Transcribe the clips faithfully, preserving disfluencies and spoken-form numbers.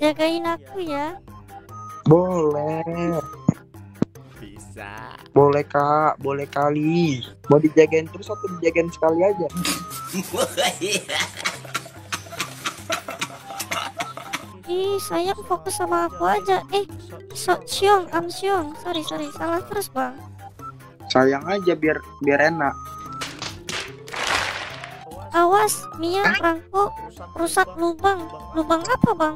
jagain aku ya. Boleh. Bisa. Boleh kak, boleh kali. Mau dijagain terus atau dijagain sekali aja? Ih, sayang fokus sama aku aja. Eh, so, Xiong, Am Xiong. Sorry, sorry, salah terus bang. Sayang aja biar biar enak. Awas, Mia, Rangko, rusak lubang. Lubang apa bang?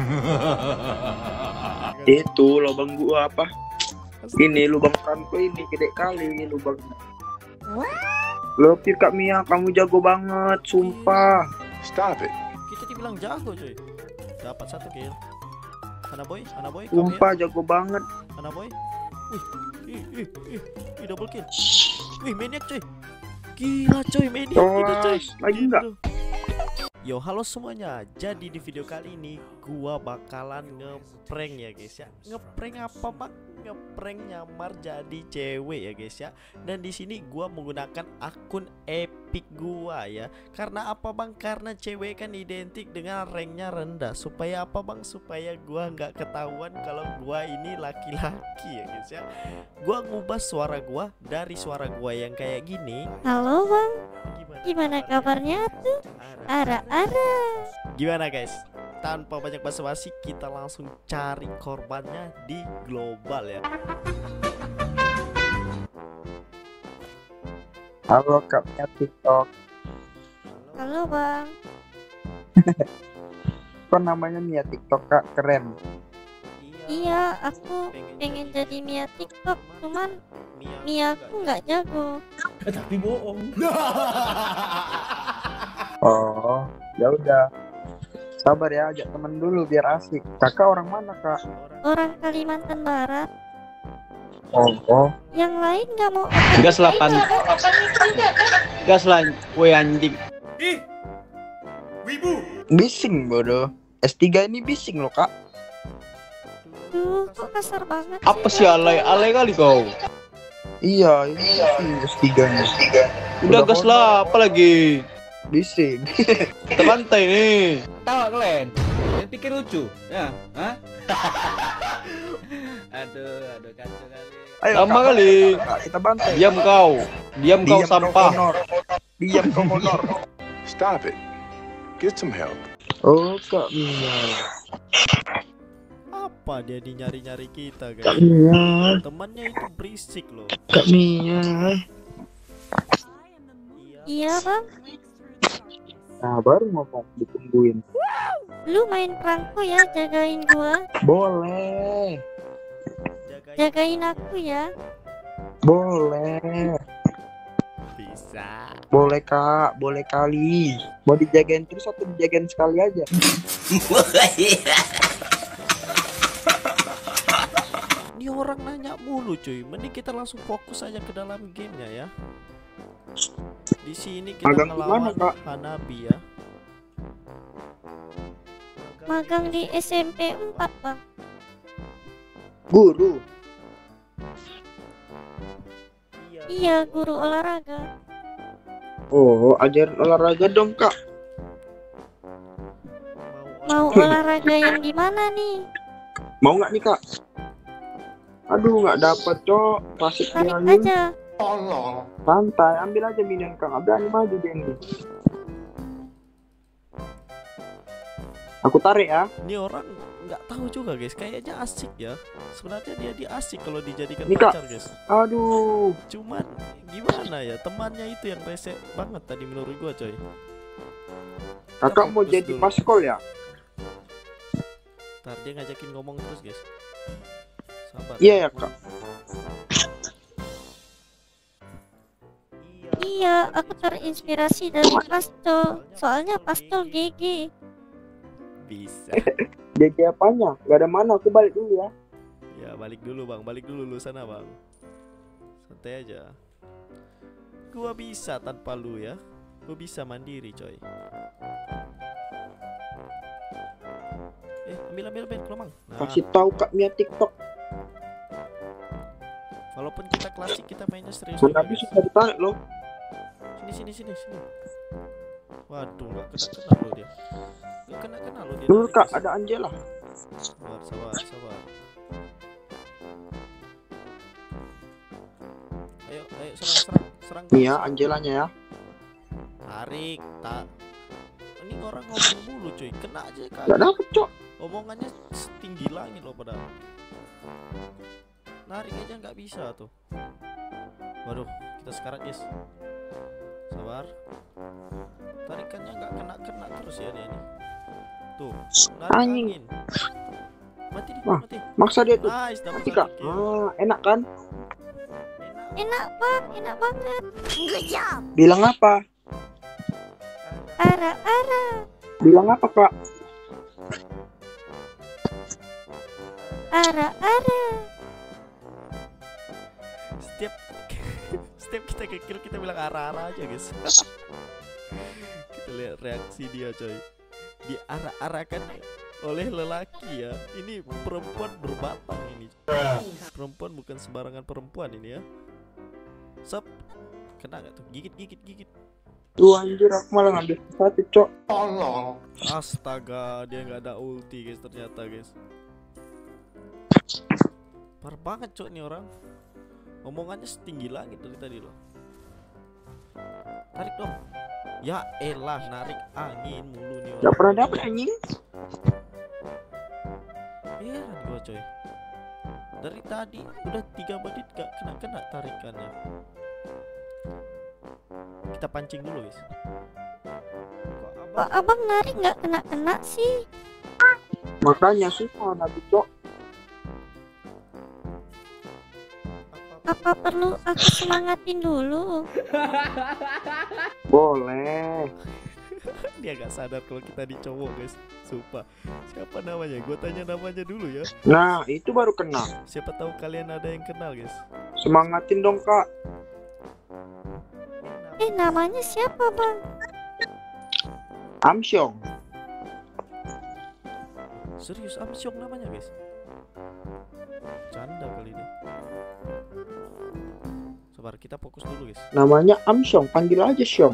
Itu lubang gua apa? Ini lubang Franco ini gede kali lubangnya. Lebih Kak Mia, kamu jago banget, sumpah. Stop it. Kita dibilang jago cuy. Dapat satu kill. Ana boy, Ana boy, Sumpah jago banget. Ana boy. Wih, ih, ih, ih, ih, double kill. Wih, maniac cuy. Gila coy, maniac kita coy. Lagi enggak? Yo, halo semuanya. Jadi di video kali ini gua bakalan ngeprank ya guys ya. Ngeprank apa bang? Ngeprank nyamar jadi cewek ya guys ya. Dan di sini gua menggunakan akun epic gua ya. Karena apa bang? Karena cewek kan identik dengan ranknya rendah. Supaya apa bang? Supaya gua nggak ketahuan kalau gua ini laki-laki ya guys ya. Gua ngubah suara gua dari suara gua yang kayak gini. Halo bang, Gimana, gimana kabarnya tuh? Ara-ara. Gimana guys? Tanpa banyak basa-basi kita langsung cari korbannya di global ya. Halo Kak Mia TikTok. Halo bang. Kok namanya Mia TikTok Kak? Keren. Iya, aku pengen jadi Mia TikTok, cuman Mia aku nggak jago. Tapi bohong. Oh, ya udah. Sabar ya, ajak temen dulu biar asik. Kakak orang mana Kak? Orang Kalimantan Barat. Oh, oh. Yang lain nggak mau. Gas lah pan. Gas lah, kue anjing. Ih, wibu. Bising bodoh. S tiga ini bising loh Kak. Duh, kok kasar banget. Apa sih alay alay kali kau? Iya, ini bising S tiga nya. Udah gas lah, apa lagi? Bising. Kita bantai nih. Tawa kalian? Kalian pikir lucu? Ya? Hah? aduh, aduh kacau kali. Ayo, Sama Kak, kali. Kak, kita bantai. Diam kau. Diam kau Diam sampah. honor. Diam kau honor. Stop it. Get some help. Oh Kak Mia. Apa dia di nyari-nyari kita guys? Kak Mia. Temannya itu berisik loh. Kak Mia. Iya bang. Nah baru ngomong ditungguin. Lu main perangko ya, jagain gua. Boleh. Jagain aku ya. Boleh. Bisa. Boleh Kak, boleh kali. Mau dijagain terus atau dijagain sekali aja? Ini orang nanya mulu cuy. Mending kita langsung fokus aja ke dalam gamenya ya. Di sini kita Magang di mana, ngelawan Kak? Hanabi ya. Magang di S M P empat bang. Guru. Iya, guru olahraga. Oh, ajarin olahraga dong Kak. Mau olahraga yang gimana nih? Mau nggak nih Kak? Aduh nggak dapet cok. Klasik Tarik dia aja. santai, ambil aja minion Kak. Nggak berani maju dia ini. Aku tarik ya. Ini orang nggak tahu juga guys. Kayaknya asik ya. Sebenarnya dia dia asik kalau dijadikan Ini, Kak. pacar guys. Aduh. Cuman gimana ya, temannya itu yang rese banget tadi menurut gua coy. Kakak mau fokus jadi dulu. paskol ya? Ntar dia ngajakin ngomong terus guys. Sabar. Iya ya Kak. Iya, aku terinspirasi dari Pastol. Soalnya Pastol G G. Bisa. G G apanya? Gak ada mana, aku balik dulu ya. Ya balik dulu bang, balik dulu lu sana bang. Santai aja. Gua bisa tanpa lu ya. Gua bisa mandiri coy. Eh ambil ambil ambil kelomang. Nah, Kasih tahu Kak Mia TikTok. walaupun kita klasik kita mainnya serius. Mana juga, guys. bisa ditarik loh. Sini sini sini sini. Waduh nggak kena kena lo dia. Nggak kena kena lo dia. Dulu dari Kak guys. ada Angela. Sabar, sabar, sabar. Ayo, ayo serang, serang, serang. Iya, Angelanya ya. Tarik, tak. Ini orang ngomong mulu cuy, kena aja kan. Gak dapet cok. Omongannya setinggi langit loh padahal. Narik aja nggak bisa tuh. Waduh, kita sekarat guys. Sabar. Tarikannya nggak kena-kena terus ya dia ini. Tuh, narik Anjing. angin. Mati nih, Wah. mati. Maksa dia tuh. Nice, dapat Mati satu kak. kill. Ah, enak kan? Enak. Enak bang, enak banget. Bilang apa? Ara-ara. Bilang apa kak? Ara-ara. Setiap setiap kita ke kill kita bilang arah-arah aja guys. Kita lihat reaksi dia coy. Diarah-arahkan oleh lelaki ya. Ini perempuan berbatang ini. Perempuan bukan sembarangan perempuan ini ya. Sep, kena gak tuh? Gigit, gigit, gigit. Tuh anjir, aku malah ngambil satu cok. Astaga, dia nggak ada ulti guys ternyata guys. Parah banget cok nih orang. Omongannya setinggi langit dari tadi loh. Tarik dong. Ya elah, narik angin mulu nih orang. Gak pernah dapet anjing. Iya gua coy. Dari tadi udah tiga menit gak kena-kena tarikannya. Kita pancing dulu guys. Kok Kok abang narik nggak kena-kena sih? Makanya susah nabi cok. Apa perlu aku semangatin dulu? Boleh. Dia gak sadar kalau kita di cowok guys. Sumpah. Siapa namanya? Gue tanya namanya dulu ya. Nah itu baru kena. Siapa tahu kalian ada yang kenal guys. Semangatin dong kak. Eh namanya siapa bang? Amsyong. Serius Amsyong namanya guys. Canda kali ini. Sabar, kita fokus dulu guys. Namanya Amsyong, panggil aja Syong.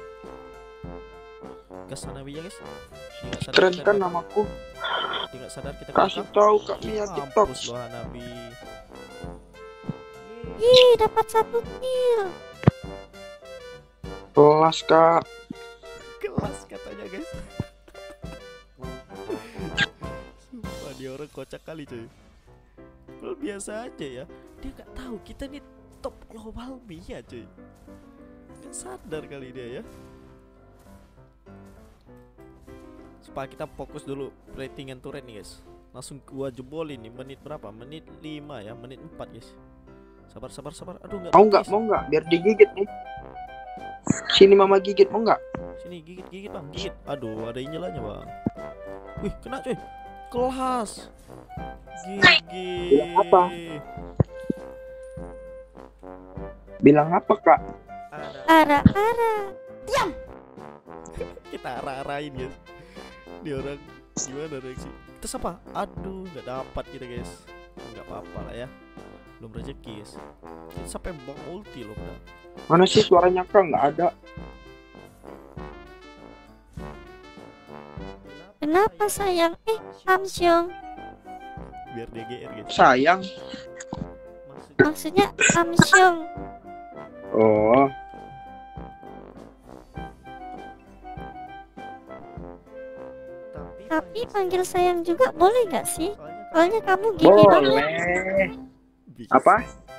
Gas sana ya guys. Dia nggak sadar Keren kita kan bakal- namaku. Dia nggak sadar kita Kasih bakal- tahu kak Mia TikTok. Mampus loh Hanabi. Ih dapat satu kill. Kelas kak. Kelas katanya guys. Sumpah dia orang kocak kali coy. Kalau biasa aja ya. Dia nggak tahu kita nih top global Mia coy. Nggak sadar kali dia ya. Supaya kita fokus dulu ratingan turret nih guys. Langsung gua jebolin nih. Menit berapa? Menit lima ya. Menit empat guys. Sabar sabar sabar. Aduh nggak. Mau nggak? Mau nggak? Biar digigit nih. Sini mama gigit, mau nggak? Sini gigit gigit bang, gigit. Aduh ada injelannya bang. Wih kena coy. Kelas. Gigit. Bilang apa? Bilang apa kak? Ara-ara. Kita arah-arahin guys. Ini orang gimana reaksi? Kita siapa? Aduh nggak dapat kita guys. Nggak apa-apa lah ya. Belum rezeki guys. Kita sampai bang ulti loh bang. Mana sih suaranya kak? Nggak ada. Kenapa sayang? Eh Amsyong. Biar dia G R guys. Sayang. Maksudnya Maksudnya Amsyong. Oh. tapi, Tapi panggil sayang juga boleh nggak sih? soalnya Soalnya kamu gigi banget. Boleh. Bisa. Apa?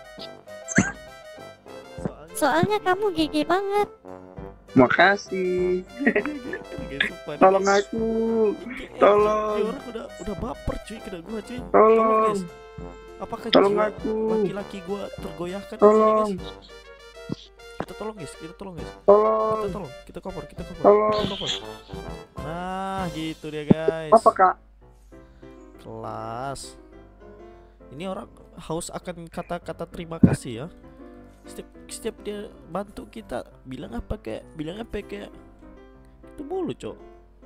Soalnya Soalnya kamu gigi banget. Makasih. guys, sumpah nih, Tolong guys. aku. Ini Tolong. orang udah udah baper cuy kena gua cuy. Tolong. guys. Apakah Tolong jiwa aku. laki-laki gua tergoyahkan di sini, Tolong. guys? Kita tolong guys, kita tolong guys. Tolong. Kita tolong, kita cover, kita cover. Tolong. Kita cover. Nah, gitu dia guys. Apa kak? Kelas. Ini orang haus akan kata-kata terima kasih ya. Setiap setiap dia bantu kita, bilang apa kayak, bilang apa kayak itu mulu, Cok.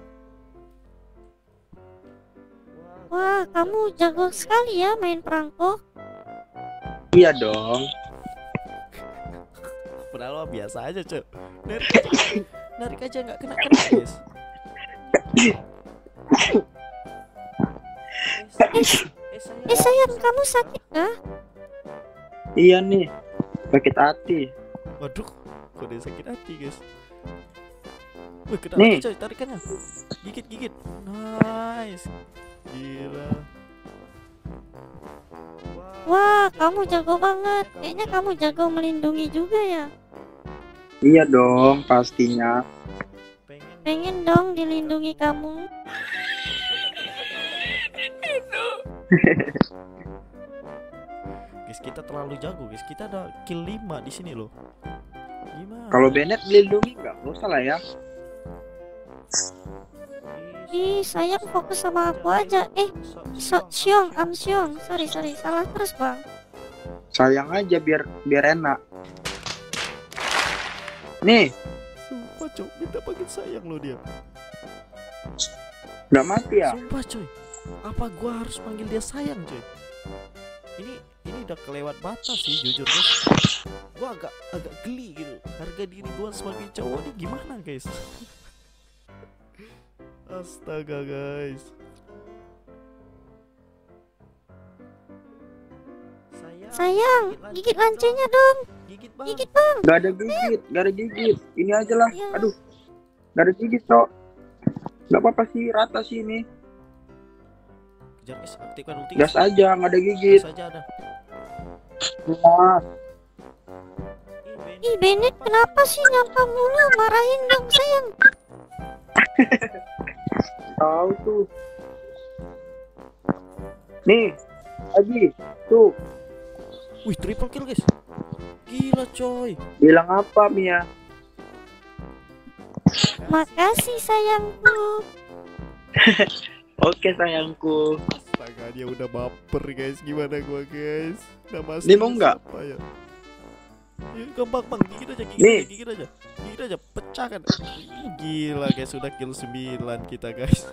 Wah kamu jago sekali ya main perangko. Iya dong. Padahal mah biasa aja, Cok. Narik aja, narik aja nggak kena kena guys. Eh sayang, kamu sakit kah? Iya nih, sakit hati. Waduh, kok dia sakit hati guys. Wih, kena Nih. lagi coy, tarikannya. Gigit, gigit. Nice. Gila. Wah, kamu jago banget. Kayaknya kamu jago melindungi juga ya. Iya dong, pastinya. Pengen Pengen dong dilindungi kamu. guys, kita terlalu jago guys. Kita ada kill lima di sini loh. Gimana? Kalau Bennett dilindungi nggak? Nggak usah lah ya. Ih, sayang fokus sama aku aja. Eh, so, Xiong, Am Xiong. Sorry, sorry, salah terus bang. Sayang aja biar biar enak. Nih, Sumpah coy, minta panggil sayang lo dia. nggak mati ya? Sumpah coy, apa gua harus panggil dia sayang coy? Ini ini udah kelewat batas sih jujur guys. Gua agak agak geli gitu. Harga diri gua sebagai cowok nih gimana guys? Astaga guys. Sayang, Sayang, gigit lancenya dong. Gigit bang. Gigit bang. Nggak ada gigit, nggak ada gigit. Ini aja lah. Ya. Aduh, nggak ada gigit cok. Nggak apa-apa sih, rata sih ini. Kejar guys, aktifkan ulti. Gas aja, nggak ada gigit. Gas aja ada. Nah, Ih, Ben. Ih, Bennett kenapa sih nyapa mulu? Marahin dong sayang. tahu tuh. Nih, lagi tuh. Wih, triple kill guys. Gila coy. Bilang apa Mia? Makasih sayangku. Oke sayangku. Astaga, dia udah baper guys. Gimana gua guys? Nama Ini mau nggak? siapa ya? Ya, gampang bang, gigit aja, gigit Nih. aja, gigit aja, gigit aja, pecah kan? Ih, gila guys, sudah kill sembilan kita guys.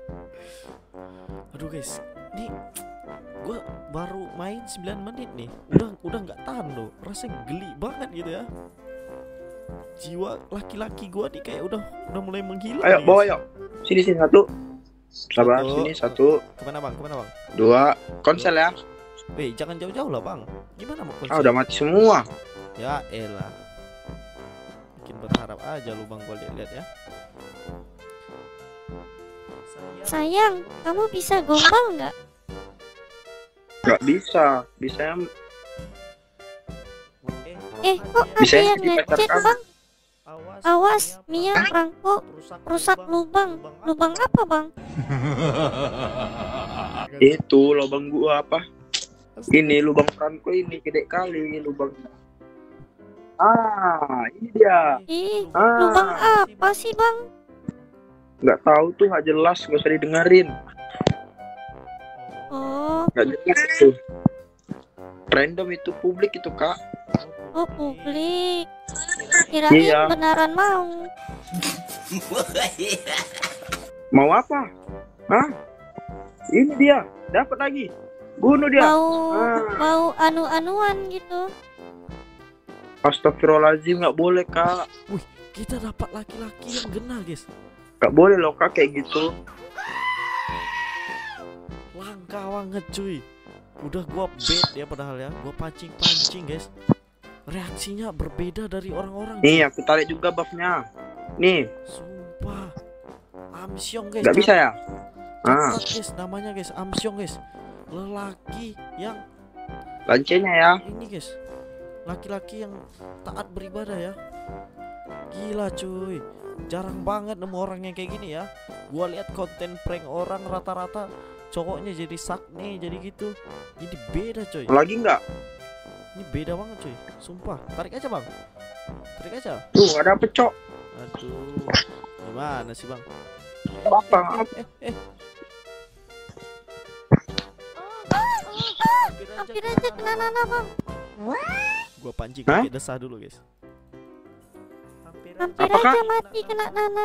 Aduh guys, nih gua baru main sembilan menit nih, udah udah nggak tahan loh, rasanya geli banget gitu ya. Jiwa laki-laki gua nih kayak udah udah mulai menghilang. Ayo nih, bawa guys. yuk. Sini sini satu. Sabar, Satu. sini satu, Kemana bang? Kemana bang? dua. Konsel ya. Weh, jangan jauh-jauh lah bang. Gimana mau Ah udah mati semua. Ya elah, bikin berharap aja lu bang, gua lihat-lihat ya. Sayang, kamu bisa gombal nggak? Gak bisa, bisa yang Eh, Eh, kok ada Bisa yang jadi pacar ngechat kamu. bang? awas, Awas, Mia Hah? perangko rusak lubang. Lubang apa bang? itu lubang gua apa? Ini lubang Franco ini gede kali lubangnya. Ah, ini dia. Ih, Ah. lubang apa sih bang? Nggak tahu tuh, nggak jelas, nggak usah didengerin. Oh, Nggak jelas itu. Random itu, publik itu kak. oh publik. Kirain Iya. beneran mau. Mau apa? Hah? Ini dia, dapat lagi. Bunuh dia. Mau Ah. mau anu-anuan gitu. Astagfirullahaladzim, nggak boleh kak. Wih, kita dapat laki-laki yang genah guys. Nggak boleh loh kak kayak gitu. Langka banget cuy. Udah gua bait ya padahal ya, gua pancing-pancing guys. Reaksinya berbeda dari orang-orang. Nih aku tarik juga buffnya. Nih, Sumpah. Amsyong guys. nggak bisa ya? Ah, Catat guys, namanya guys, Amsyong guys. Lelaki yang lancenya ya. ini guys, laki-laki yang taat beribadah ya. Gila cuy, jarang banget nemu orang yang kayak gini ya. Gua lihat konten prank orang rata-rata cowoknya jadi sakne, jadi gitu. Ini beda coy, Lagi nggak? ini beda banget cuy. Sumpah, tarik aja bang, tarik aja. Tuh nggak dapet cok. Aduh, gimana sih bang? Bapak, Eh, eh. Hampir aja kena Nana bang. Gua pancing Hah? pakai desah dulu guys. Hampir Hampir Apakah? aja mati kena Nana.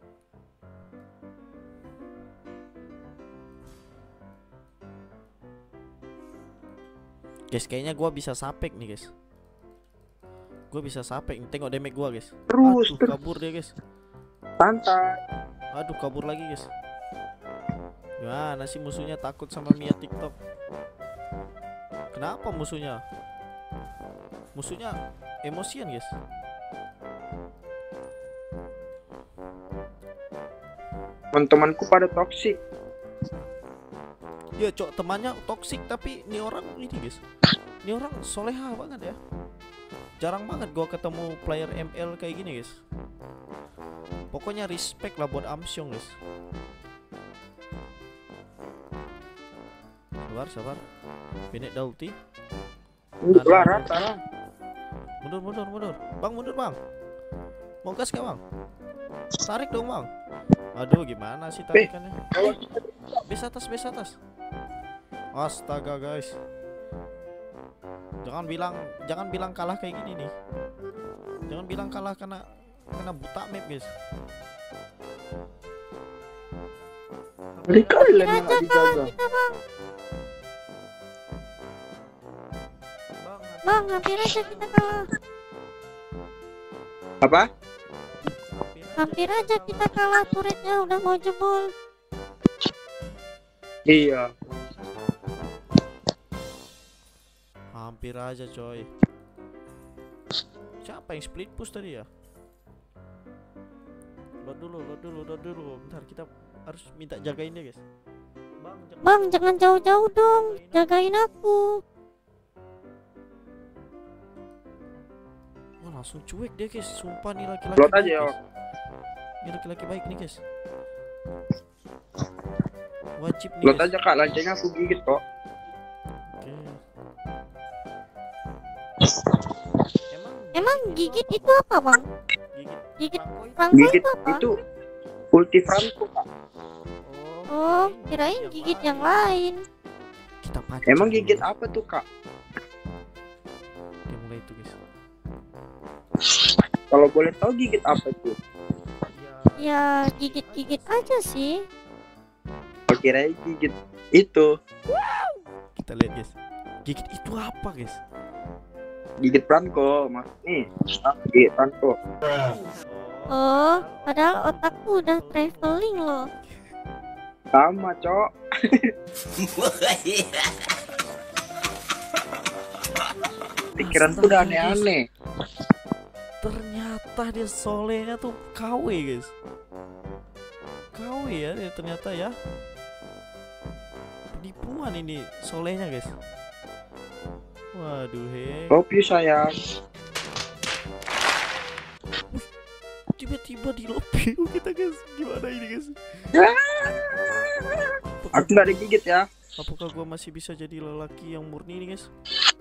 Guys, kayaknya gua bisa sapek nih guys. Gua bisa sapek nih. Tengok damage gua guys. terus Aduh, terus kabur dia guys. santai. Aduh, kabur lagi guys. Gimana sih musuhnya takut sama Mia TikTok? Kenapa musuhnya? Musuhnya emosian guys. Teman-temanku pada toksik. Ya cok, temannya toksik tapi ini orang ini guys. Ini orang soleha banget ya. Jarang banget gua ketemu player M L kayak gini guys. Pokoknya respect lah buat Amsyong guys. Sabar, sabar. Benek dah ulti. Mundur lah rata lah. Mundur, mundur, mundur. Bang, mundur bang. Mau gas gak bang? Tarik dong bang. Aduh, gimana sih tarikannya? Eh, base atas, base atas. Astaga guys. Jangan bilang, jangan bilang kalah kayak gini nih. Jangan bilang kalah karena karena buta map guys. Kali-kali lah Hampir yang aja nggak kalah dijaga. kita bang. Bang, hampir aja kita kalah. Apa? Hampir aja kita kalah, turretnya udah mau jebol. Iya. Hampir aja coy. Siapa yang split push tadi ya? Load dulu, load dulu, load dulu. Bentar, kita harus minta jagain dia guys. Bang, jangan, Bang, jangan jauh-jauh dong, jagain aku. Wah, langsung cuek dia guys. Sumpah nih laki-laki Load baik, aja ya. guys. Ini laki-laki baik nih guys. Wajib nih Lot guys. aja kak, lancenya aku gigit kok. Oke. Emang Emang gigit itu apa bang? gigit Gigit Franco itu? Franco Gigit itu apa? itu ulti Franco kak. Oh, kirain gigit yang lain. Kita pancing Emang dulu, gigit guys. apa tuh kak? Dia mulai itu guys. Kalau boleh tahu gigit apa tuh? Ya, gigit-gigit aja sih. Aku kira gigit itu. Kita lihat guys. Gigit itu apa guys? Gigit Franco, mas. Nih, ah, gigit Franco. Oh, padahal otakku udah traveling loh. Sama cok. Pikiranku udah aneh-aneh. Ternyata dia solehnya tuh K W guys. K W ya dia ternyata ya. Penipuan ini solehnya guys. Waduh he. Love you sayang. Tiba-tiba di lobby kita guys. Gimana ini guys? Aku nggak digigit ya. Apakah gua masih bisa jadi lelaki yang murni nih guys?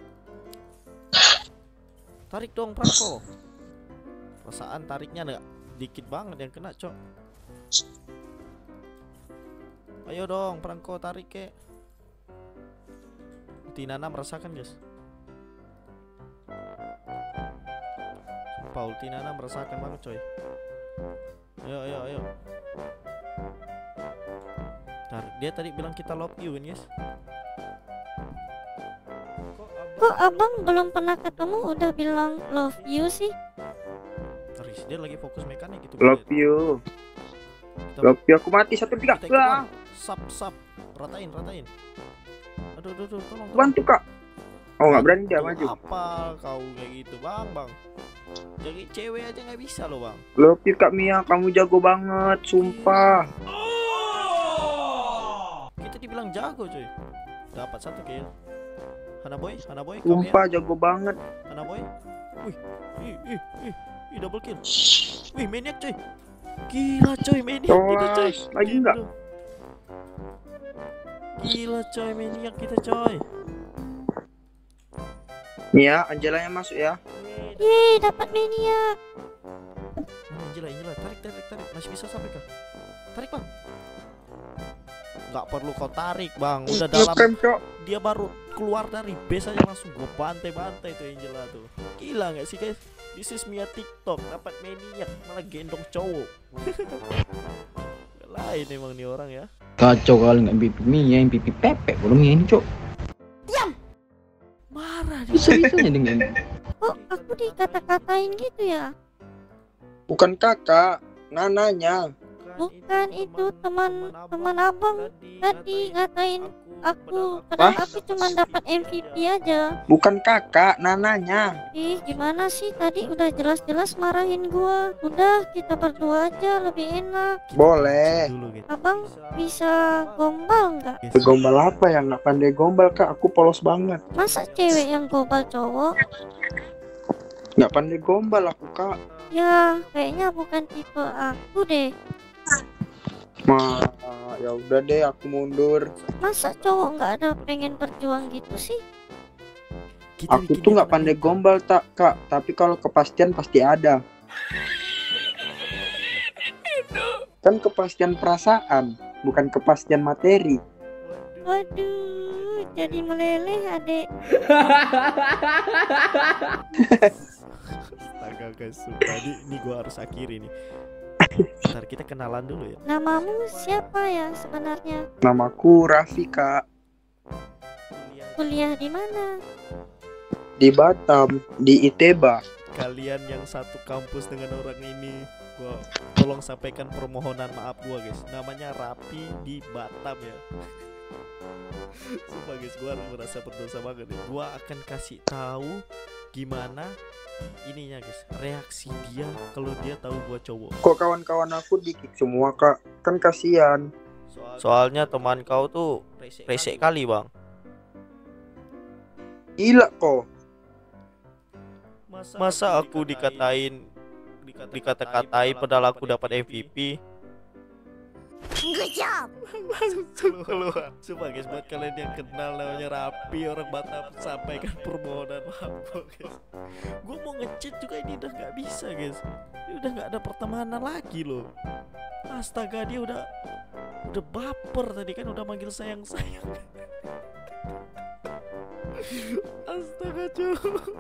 Tarik dong Franco. Perasaan tariknya enggak dikit banget yang kena cok. Ayo dong Franco tarik ke. Ultinana merasakan guys. Sumpah Ultinana merasakan banget coy. Ayo ayo ayo. Ntar, dia tadi bilang kita love you kan guys. Kok abang belum pernah ketemu udah bilang love you sih? Taris, dia lagi fokus mekanik gitu. Love you. Kita, Love you. Aku mati satu tiga. kita ikut, Wah, Bang. Sap sap. Ratain ratain. Aduh aduh aduh tolong. tolong. bantu kak. Oh nggak berani dia Tuh, maju. Apa kau kayak gitu bang bang? Jadi cewek aja nggak bisa loh bang. Love you kak Mia, kamu jago banget, sumpah. Kita dibilang jago cuy. Dapat satu kill. Hana boy, Hana boy, kau ya. Sumpah jago banget. Hana boy. Wih, ih, ih, ih, ih, double kill. Wih, maniac coy. Gila coy, maniac kita coy. Tos, lagi Gila. nggak? Gila coy, maniac kita coy. Mia, Angela yang masuk ya. Yeay, dapat mania. Mana Angela, Angela, tarik, tarik, tarik. Masih bisa sampai kah? Tarik bang. Nggak perlu kau tarik bang. Udah dalam. Ngeprem, Cok. Dia baru keluar dari base aja langsung gue bantai-bantai tuh Angela tuh. Gila nggak sih guys? This is Mia TikTok, dapat maniac malah gendong cowok. Lain emang nih orang ya. Kacau kali nggak pipi Mia, yang pipi Pepe belum ini cok. Marah dia. Bisa-bisanya dengan Kok aku dikata-katain gitu ya? Bukan kakak, nananya. Bukan itu teman teman abang tadi ngatain aku, padahal aku cuma dapat M V P aja. Bukan kakak, nananya. Ih, gimana sih tadi udah jelas-jelas marahin gua. Udah kita berdua aja lebih enak. Boleh. Dulu gitu. Abang bisa gombal nggak? Gombal apa yang nggak pandai gombal kak? Aku polos banget. Masa cewek yang gombal cowok? Nggak pandai gombal aku kak. Ya, kayaknya bukan tipe aku deh. Ma, ya udah deh aku mundur. Masa cowok nggak ada pengen berjuang gitu sih? Kita Aku bikin tuh dia nggak pandai menang. gombal tak kak, tapi kalau kepastian pasti ada. Kan kepastian perasaan, bukan kepastian materi. Waduh, jadi meleleh adek. Astaga guys, sumpah ini, ini gua harus akhiri nih. Ntar kita kenalan dulu ya. Namamu siapa ya sebenarnya? Namaku Raffi kak, Kuliah di mana? di Batam, di Iteba. Kalian yang satu kampus dengan orang ini, gua tolong sampaikan permohonan maaf gua guys. Namanya Rapi di Batam ya. Sumpah guys, gua merasa berdosa banget nih. Gua akan kasih tahu gimana ininya guys, reaksi dia kalau dia tahu gua cowok. Kok kawan-kawan aku di-kick semua kak? Kan kasihan. Soalnya teman kau tuh resek kali bang. Gila kok. Masa aku dikatain dikata-katai padahal aku dapat M V P. Good job. Langsung keluar. Coba guys, buat kalian yang kenal namanya Rapi orang Batam, sampaikan permohonan maaf guys. Gue mau ngechat juga ini udah nggak bisa guys. Ini udah nggak ada pertemanan lagi loh. Astaga, dia udah udah baper tadi kan, udah manggil sayang sayang. Astaga cuy.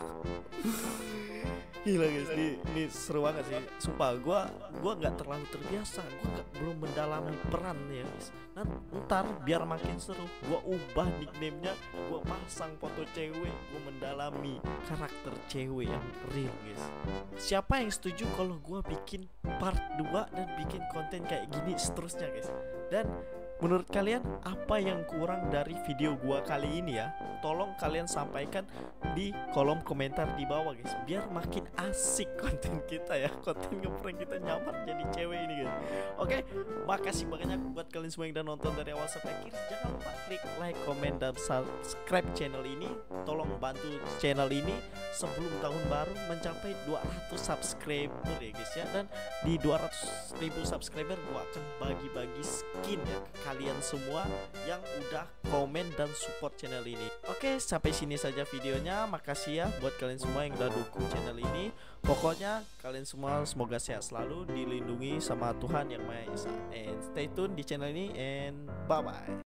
Gila guys, ini, ini seru banget sih. Sumpah, gua gua nggak terlalu terbiasa. Gua gak, belum mendalami peran ya guys. Nah, ntar biar makin seru, gua ubah nickname-nya, gua pasang foto cewek, gua mendalami karakter cewek yang real guys. Siapa yang setuju kalau gua bikin part dua dan bikin konten kayak gini seterusnya guys? Dan menurut kalian apa yang kurang dari video gua kali ini ya? Tolong kalian sampaikan di kolom komentar di bawah guys, biar makin asik konten kita ya, konten ngeprank kita nyamar jadi cewek ini guys. Oke, makasih banyak buat kalian semua yang udah nonton dari awal sampai akhir. Jangan lupa klik like, komen, dan subscribe channel ini. Tolong bantu channel ini sebelum tahun baru mencapai dua ratus subscriber ya guys ya. Dan di dua ratus ribu subscriber gua akan bagi-bagi skin ya ke kalian semua yang udah komen dan support channel ini. Oke, sampai sini saja videonya. Makasih ya buat kalian semua yang udah dukung channel ini. Pokoknya kalian semua semoga sehat selalu, dilindungi sama Tuhan Yang Maha Esa. And stay tune di channel ini, and bye bye.